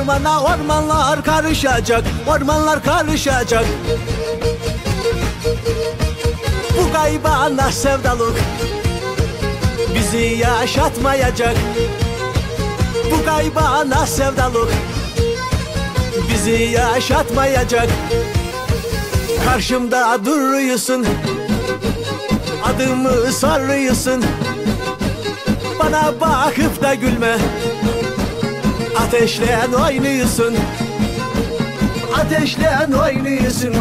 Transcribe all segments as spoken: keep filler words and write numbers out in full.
Ormana ormanlar karışacak, ormanlar karışacak. Bu gaybana sevdalık bizi yaşatmayacak. Bu gaybana sevdalık bizi yaşatmayacak. Karşımda duruyorsun, adımı soruyorsun. Bana bakıp da gülme, ateşle oynuyorsun, ateşle oynuyorsun.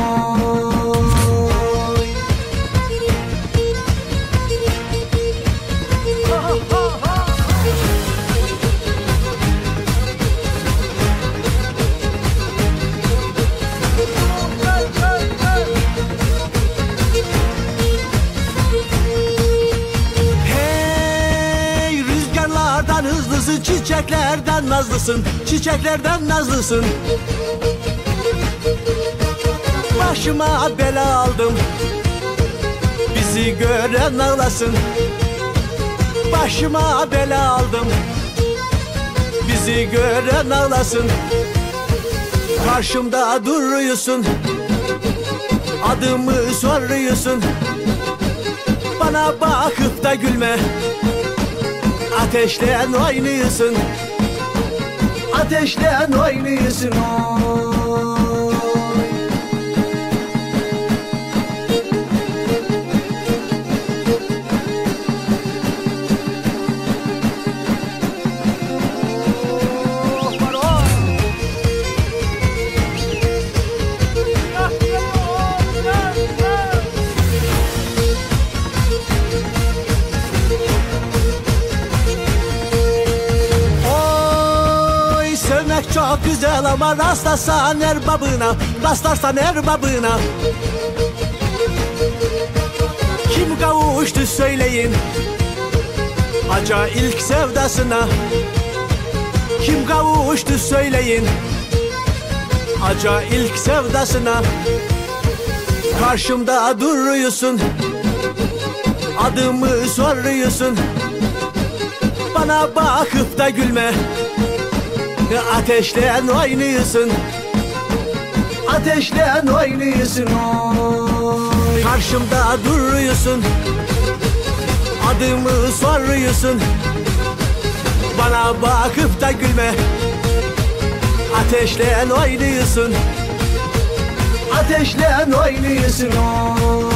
Hey, rüzgarlardan hızlısın, çiçeklerden nazlısın, çiçeklerden nazlısın. Başıma bela aldım, bizi gören ağlasın. Başıma bela aldım, bizi gören ağlasın. Karşımda duruyorsun, adımı soruyorsun. Bana bakıp da gülme, ateşle oynuyorsun, ateşle oynuyorsun. Çok güzel ama rastlarsan erbabına, rastlarsan erbabına. Kim kavuştu söyleyin aca ilk sevdasına. Kim kavuştu söyleyin aca ilk sevdasına. Karşımda duruyorsun, adımı soruyorsun. Bana bakıp da gülme, ateşle oynuyorsun, ateşle oynuyorsun. Karşımda duruyorsun, adımı soruyorsun. Bana bakıp da gülme, ateşle oynuyorsun, ateşle oynuyorsun.